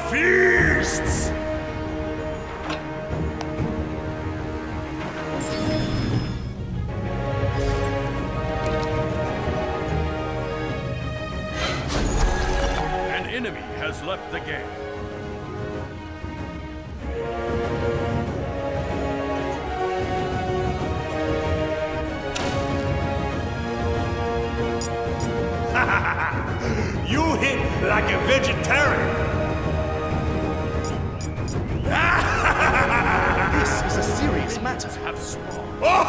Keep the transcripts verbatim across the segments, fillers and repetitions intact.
feasts! An enemy has left the game. You hit like a vegetarian. This is a serious matter. Have spawned.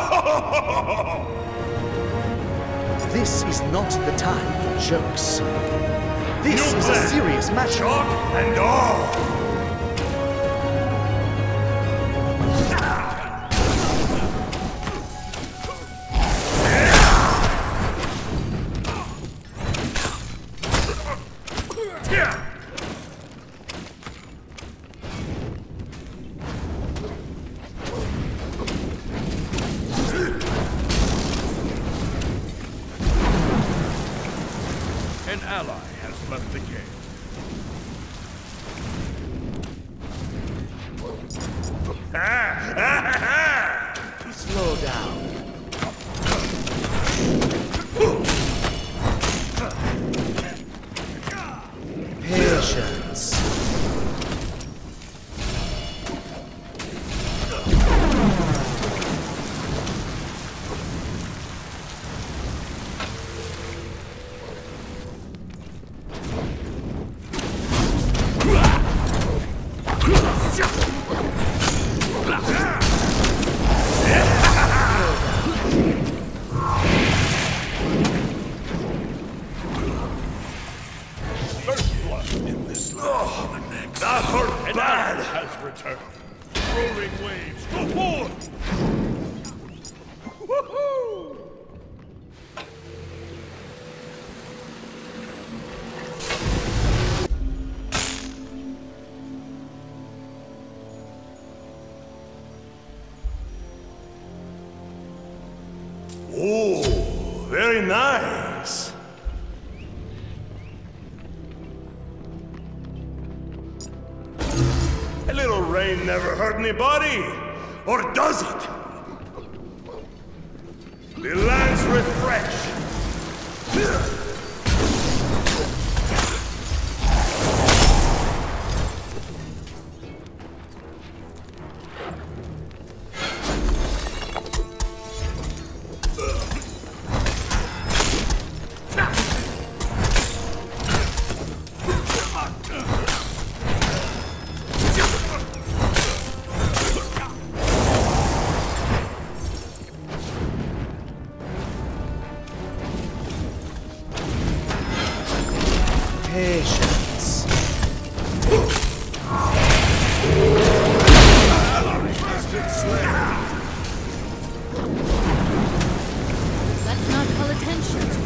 This is not the time for jokes. This New is plan. a serious matter. Chalk and all. An ally has left the game. Slow down. Patience. That hurt bad has returned. Rolling waves, go forth! Woohoo! Oh, very nice. A little rain never hurt anybody, or does it? The lands refresh. Patience. Let's not call attention to us.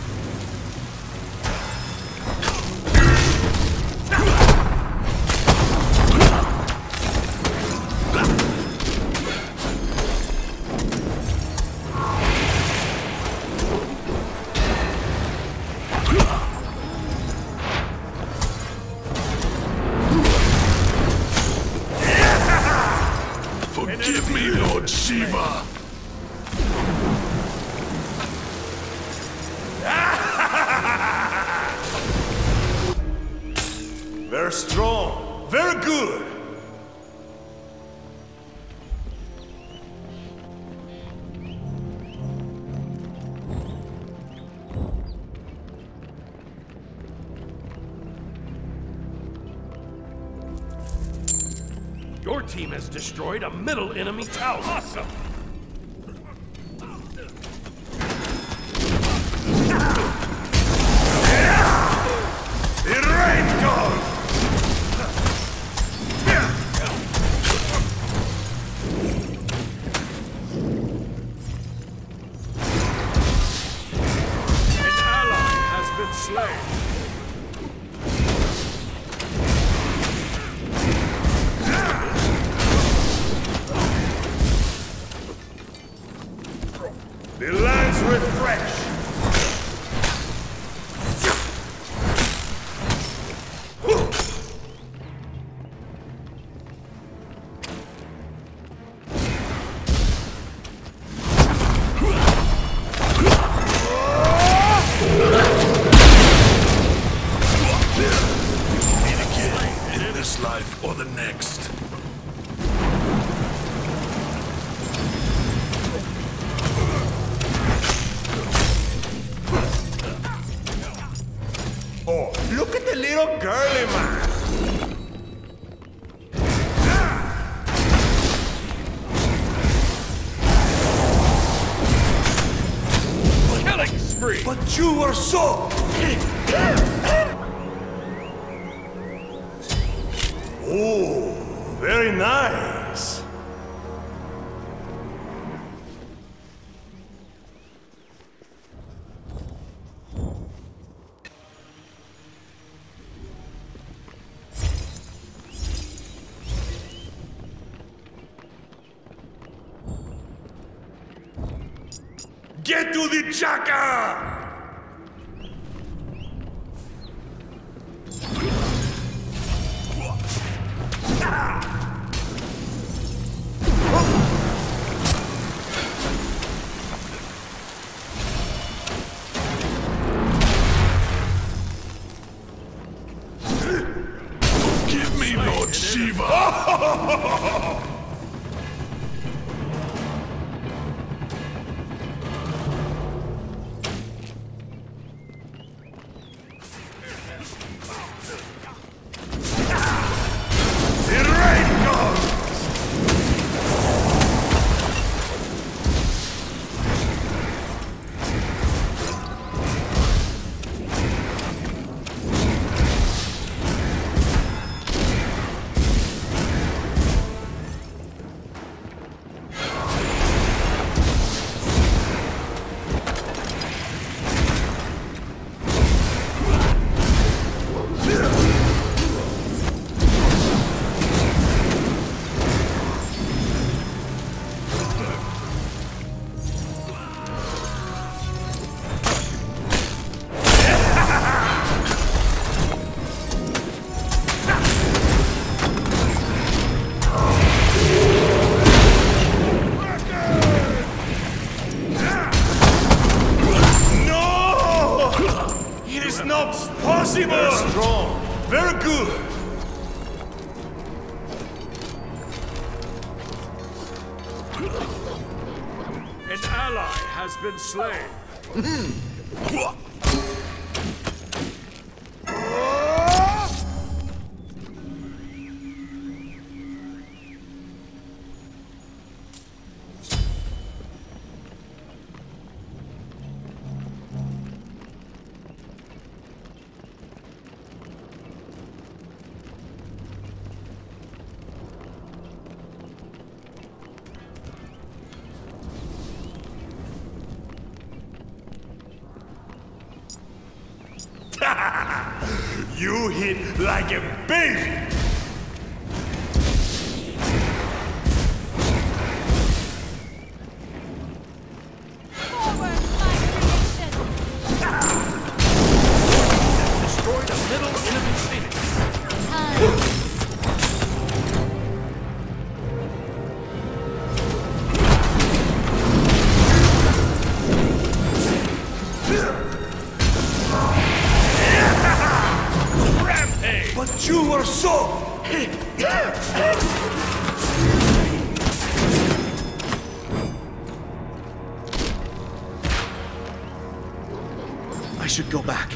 Forgive me, Lord Shiva. Very strong, very good. Your team has destroyed a middle enemy tower. Awesome! It rains gold! An ally has been slain. life or the next. Oh, look at the little girly man! Killing spree! But you are so... Oh, very nice. Get to the Chaac-er! Give me Lord Shiva! Very strong. Very good. An ally has been slain. You hit like a baby! Forward, my creation! Destroy the middle enemy phoenix. Time. But you were so... I should go back.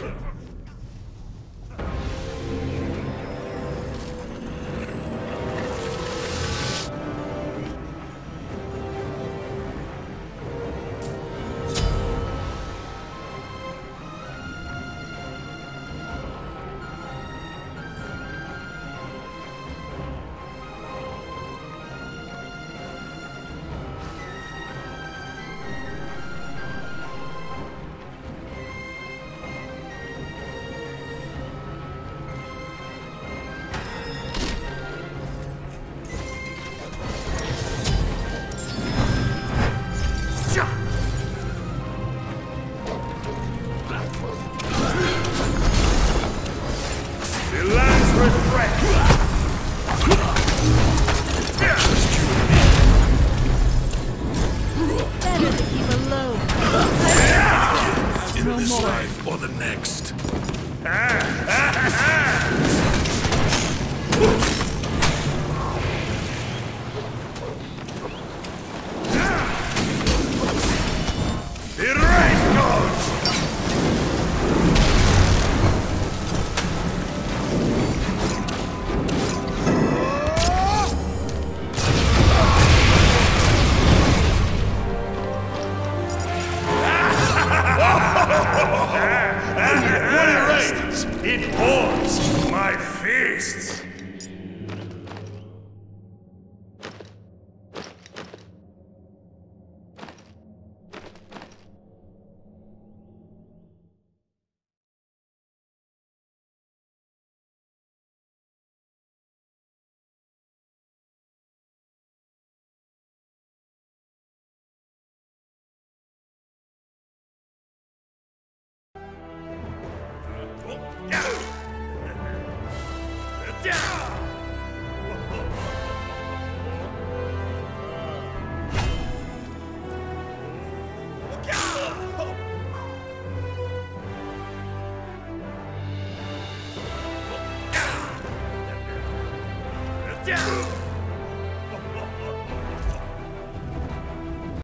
Yeah!